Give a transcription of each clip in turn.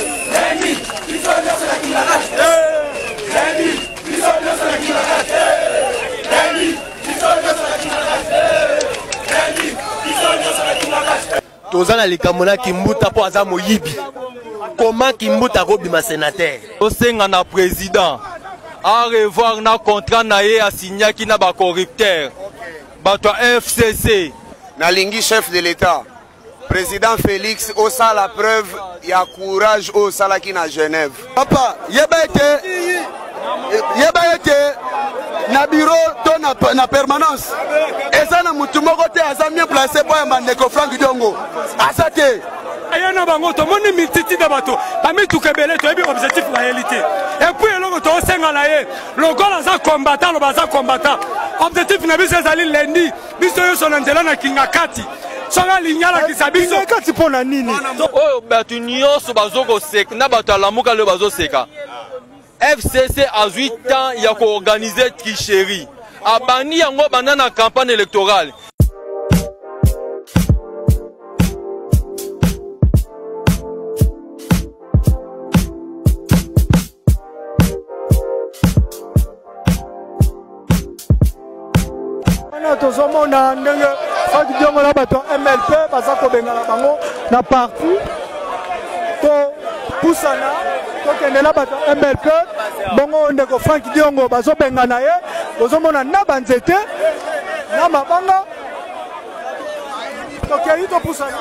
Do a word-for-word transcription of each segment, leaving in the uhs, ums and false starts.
Tozana likamona Kimbuta po aza moyibi. Comment Kimbuta robima sénateur? Osenga na président. À revoir na contrat na ye a signé ki na ba corrupteur. Bato F C C. Nalingi chef de l'État. Président Félix osa la preuve ya courage au salaki na Genève. Papa, yeba ete yeba ete na bureau to na, na permanence. Eza na mutu moko te aza bien placé pour mandeko Frank Diongo. Asate. Ayana bango to moni mititi da bato. Bami tukebele to ebi objectif la réalité. Et puis eloko to senga na ye. Logo la za combattant lo baza combattant. Objectif na biso ezali lendi. Biso yo so nzela na kingakati. Songa linyala kisabiso kati pona nini. Oyo bato nyonso bazoko seka na bato alamuka le bazo seka. F C C a huit ans ya ko organiser tricherie. Abani yango banda na campagne électorale. Tozomona ndenge Frank Diongo na bato M L P baza kobengana bango na parti to pusana to kendela bato M L P bongo ndeko Frank Diongo bazo bengana ye tozomona na banzete na mabanga to kei to pusana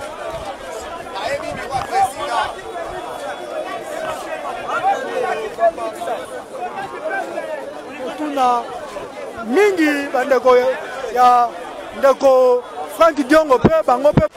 tuna mingi bandeko ya ndeko Frank Diongo pe bango pe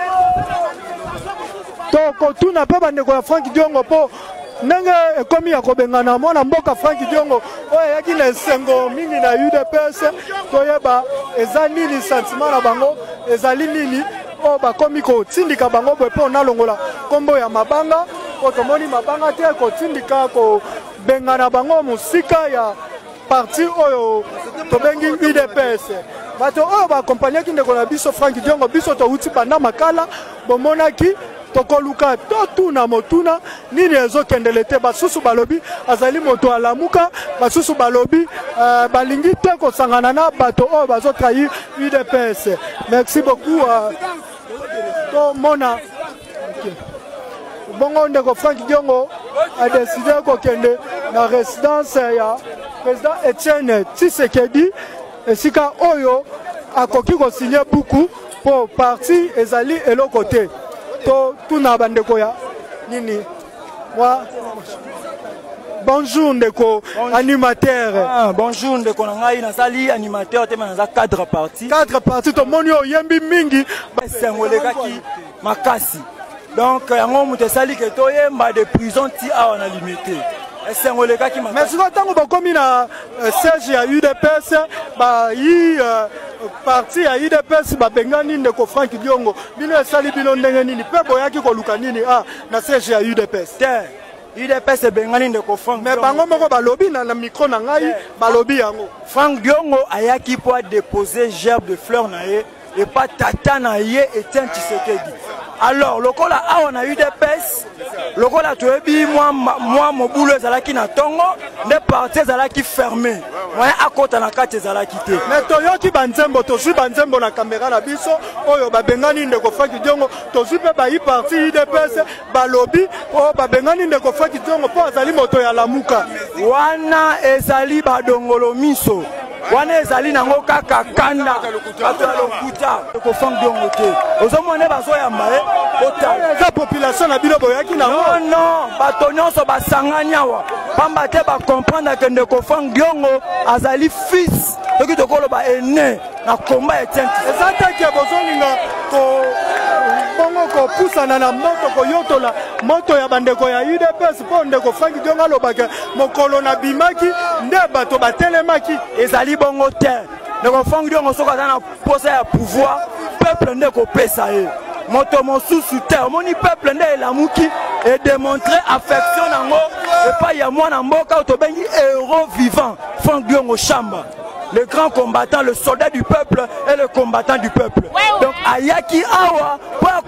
to kotuna pe bandeko ya Frank Diongo po ndenge ekomi ya kobengana mwana mboka Frank Diongo oyo yaki na esengo mingi na U D P S toyeba eza nini sentiment na bango ezali nini o bakomi kotindika bango boye mpo nalongola kombo ya mabanga po tomoni mabanga te kotindika kobengana bango mosika ya parti oyo tobengi U D P S bato oyo bakompanyaki ndeko na biso Frank Diongo biso touti banda makala bomonaki tokoluka totuna motuna nini ezokendele te basusu balobi azali moto alamuka basusu balobi uh, balingi te kosangana na bato oyo bazotrahi U D P S. Merci beaucoup uh, to mona okay. Bongo ndeko Frank Diongo a décidé kokende na résidence ya président Etienne Tshisekedi esika oyo akoki ko signer beaucoup pour parti ezali eloko te to tuna bandeko ya nini wa bonjour ndeko animateur. Ah, bonjour ndeko ngai nazali animateur te na cadre parti cadre parti to moni oyembi mingi basengolekaki makasi donc yango mutu sali ke toyemba de prison ti awa na limité. Mais si vous avez na siège à U D P S, bah yi parti à U D P S, bah bengani ndeko Frank Diongo, bino sali bino ndenge nini, pe boyaki ko luka nini ah na siège à U D P S. U D P S bengani ndeko Frank. Mais bango moko ba lobby na micro na ngai, ba lobby yango. Frank Diongo ayaki pour déposer gerbe de fleurs na ye et pas tata na ye Etienne Tshisekedi. Alors, le col a on a eu des pèses, le col a tué moi moi mon boulot zalaki na tongo, des parties zalaki fermées. Moi à côté na carte zalaki te. Mais toyoki banzembo to su banzembo na caméra na biso, oyo ba bengani ndeko Frank Diongo, to su pe ba yi parti U D P S, ba lobby, o ba bengani ndeko Frank Diongo po azali moto ya lamuka. Wana ezali ba dongolo miso. Wana ezali nango kaka kanda bato lokuta ko Frank Diongo te ozomone bazo ya mbae ota za population na bilo boyaki na non non bato nyonso basanganya wa pamba te ba comprendre que ndeko Frank Diongo azali fils toki tokolo ba ene na komba Etienne ezata ke bozolinga ko bongo ko pusana na moto ko yotola moto ya bandeko ya U D P S po ndeko Frank Diongo alobaka mokolo na bimaki nde bato batelemaki ezali bongo te ndeko Frank Diongo soka na posa ya pouvoir peuple ndeko pesa ye moto mosusu te omoni peuple nde elamuki et démontrer affection nango et pas ya mwana mboka tobengi héros vivant Frank Diongo Chamba, le grand combattant, le soldat du peuple et le combattant du peuple. Donc ayaki awa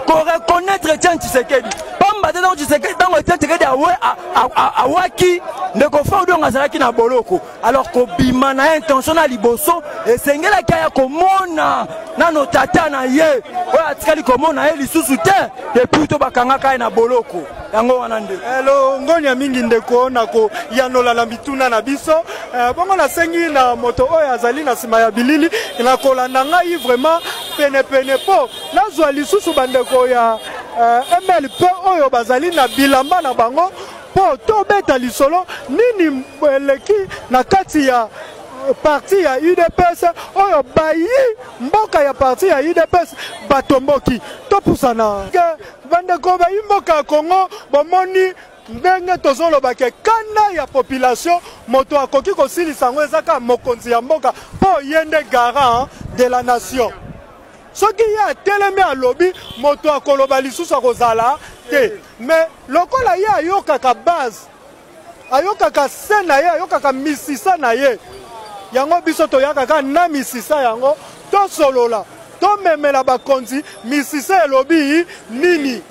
qu'on reconnaître Etienne Tshisekedi. Pamba dans Tshisekedi, dans Etienne Tshisekedi a waki ne confond donc azalaki na boloko. Alors ko bima na intention na liboso et sengela kaya ko mona na no tata na ye. Oya atikali ko mona ye lisusu te depuis to bakanga kaya na boloko. Yango wana nde. Elo ngonya mingi ndeko na ko yanola la mituna na biso. Bongo na sengi na moto oya azali na sima ya bilili na kolanda ngai vraiment pene pene po nazwa lisusu bandeko ya M L P oyo bazali na bilamba na bango po to beta lisolo nini eleki na kati ya parti ya U D P S oyo bayi mboka ya parti ya U D P S batomboki to pusana bandeko bayi mboka Congo bomoni ndenge tozoloba ke kanda ya population moto akoki kosilisa ngo ezaka mokonzi ya mboka po yende garant de la nation. Soki ya telemi alobi moto akoloba lisusu akozala te mais lokola ye ayokaka base ayokaka se na ye ayokaka misisa na ye yango biso toyakaka na misisa yango tosolola tomemela bakonzi misisa elobi nini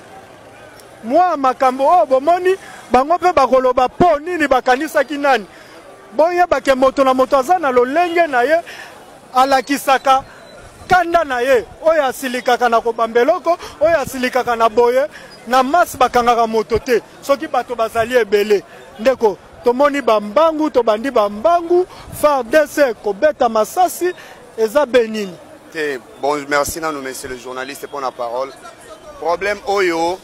mwa makambo o bomoni bango pe bakoloba po nini bakanisaki nani boyebake moto na moto aza na lolenge na ye alakisaka kanda na ye oyo asilikaka na kobambeloko oyo asilikaka na boye na masi bakangaka moto te soki bato bazali ebele ndeko tomoni bambangu tobandi bambangu F A R D C kobeta masasi eza benini te. Bon, merci nanu monsieur le journaliste pour la parole. Problème oyo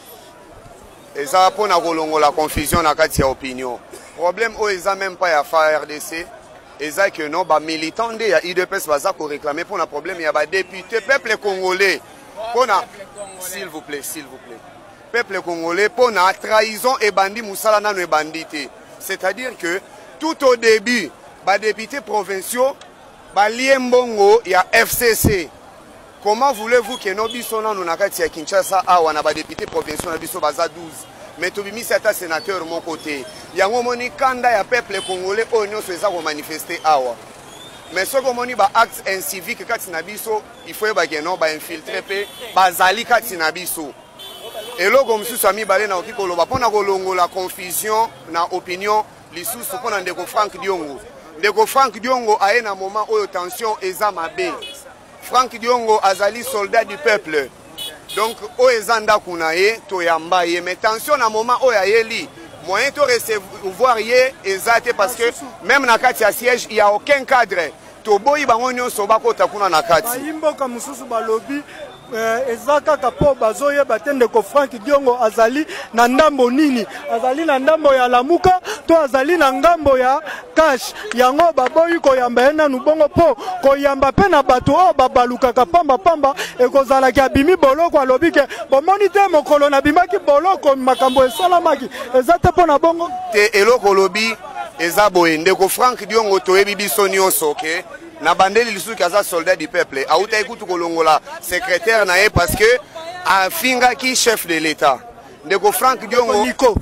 eza pour na kolongola confusion na kati ya opinion. Problème oyo eza même pas ya F A R D C. Et ça que non, bah militants de I D P S va ko réclamer pour un problème il y a ba député peuple congolais pour na s'il vous plaît s'il vous plaît peuple congolais pour na trahison et bandit musala na no bandité. C'est-à-dire que tout au début ba députés provinciaux ba liembongo il y a F C C. Comment voulez-vous que nos biso na na kati ya Kinshasa awa na ba députés provinciaux na biso baza douze mais tu bimi certains sénateurs mon côté yango moni kanda ya peuple congolais o nyonso eza ko manifester awa mais ce que moni ba acte incivique kati na biso il faut ba que non ba infiltrer pe bazali kati na biso eloko msusu ami balé na okiko loba pona kolongo la confusion na opinion lisusu pona ndeko Frank Diongo ndeko Frank Diongo aye na moment oyo tension eza mabe. Frank Diongo azali soldat du peuple. Donc, Oezanda Kunaye, Toyamba, mais attention à un moment où il y a li, moyen de recevoir yé, exact, parce que même dans le siège, il n'y a aucun cadre. Toboyi bangonyo sobako takuna nakati. Imboka mususu balobi ezaka kapo bazoye batende ko Frank Diongo azali na ndambo nini azali na ndambo ya lamuka to azali na ngambo ya cash yango baboyi ko yamba na nubongo po ko yamba pe na bato o babaluka pamba pamba e kozala ki abimi boloko alobi ke bomoni te mokolo na bimaki boloko makambo esalamaki ezate po na bongo te eloko lobi ezaboye ndeko Frank Diongo toyebi biso nyonso okay na bandeli lisusu kaza soldat du peuple auta ekutu kolongola secrétaire na ye parce que afinga ki chef de l'état ndeko Frank Diongo Nico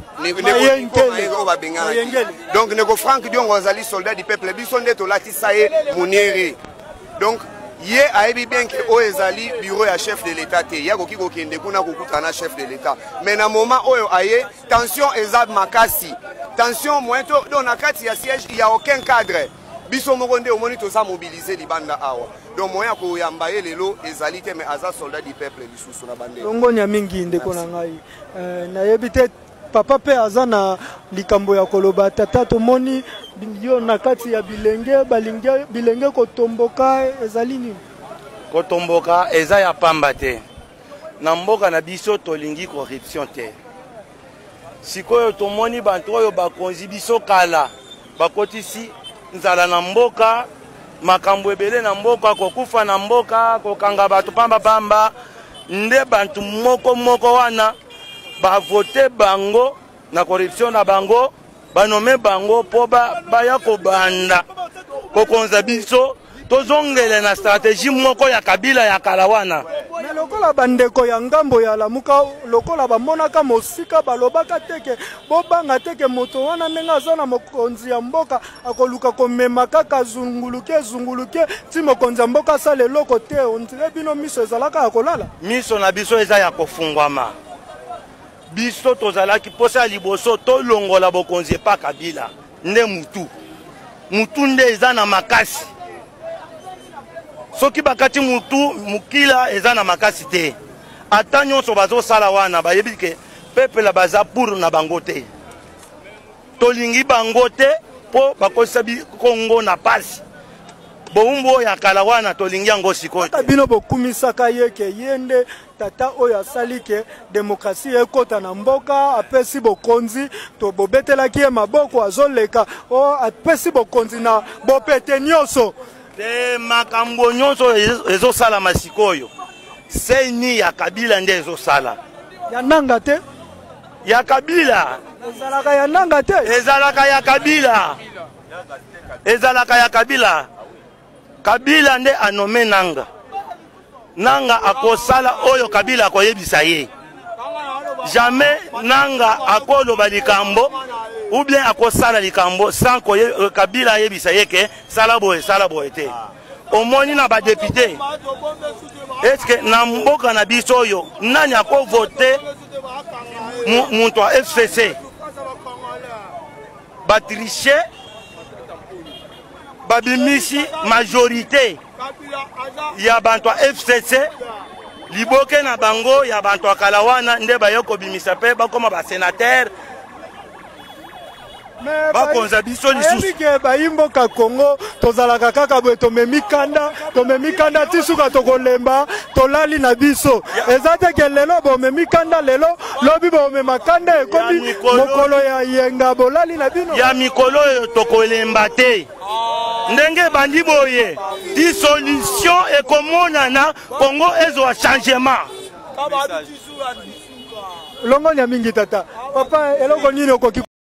Nico babenga donc ndeko Frank Diongo azali soldat du peuple biso nde to latisa ye muniere donc ye ayebi bien que o ezali bureau ya chef de l'état te ya koki kokende kuna kokutana chef de l'état mais na moment oyo aye tension eza makasi tension moyen to dans na kati ya siège il y a aucun cadre biso moko nde omoni toza mobiliser libanda awa donc moyen ko yamba ye lelo ezali te mais aza soldat du peuple lisusu na bande longonya mingi ndeko na ngai na yebi te papa pe aza na likambo ya koloba tata tomoni yo na kati ya bilenge balinge bilenge kotomboka ezali nini kotomboka eza ya pamba te na mboka na biso tolingi corruption te sikoyo tomoni bantu oyo bakonzi biso kala bakotisi nzala na mboka makambo ebele na mboka kokufa na mboka kokanga bato pamba pamba nde bantu moko moko wana bavote bango na corruption na bango banome bango po baya kobanda kokonza biso tozongele na stratégie moko ya kabila ya kala wana lokola bandeko ya ngambo ya lamuka lokola bamonaka mosika balobaka teke bobanga teke moto wana ndenge aza na mokonzi ya mboka akoluka komema kaka zunguluke zunguluke ti mokonzi ya mboka asala eloko te ondire bino miso ezalaka ya kolala miso na biso eza ya kofungwama biso tozalaki posa ya liboso tolongola bokonzi epa Kabila nde mutu mutu nde eza na makasi soki bakati mutu mukila eza na makasi te ata nyonso bazosala wana bayebi ke peuple baza pour na bango te tolingi bango te po bakosisa Kongo na pasi bowumbu ya kala wana tolingi yango sikoyo te bino bokumisaka ye ke yende tata oyo asali ke demokrasi ekota na mboka apesi bokonzi to bobetelaki ye maboko azoleka o apesi bokonzi na bopete nyonso te makambo nyonso ezosalama sikoyo seni ya Kabila nde ezosala ya nanga te ya Kabila ezalaka ya nanga te ezalaka ya Kabila ezalaka ya Kabila Kabila nde anome nanga nanga akosala oyo Kabila akoyebisa ye jamais nanga akoloba likambo ou bien akosala likambo sans que Kabila ayebisa ye ke sala boye sala boye te omoni na ba député est-ce que na mboka na biso oyo nani akovote muntu wa F C C batriche babimisi majorité ya bantu wa F C C liboke na bango ya bantu wa kalawana nde bayoko bimisa pe bakoma ba sénateur bakonza biso lisusu ke bayimboka Kongo tozalaka kaka boye tomemi kanda tomemi kanda tisuka tokolemba tolali na biso eza te ke lelo bomemi kanda lelo lobi bomema kanda ekomi mokolo ya yenga bolali na bino ya mikolo oyo tokolemba te ndenge bandi boye dissolution ekomonana Kongo ezwa changement longo nya mingi tata papa eloko nini okoki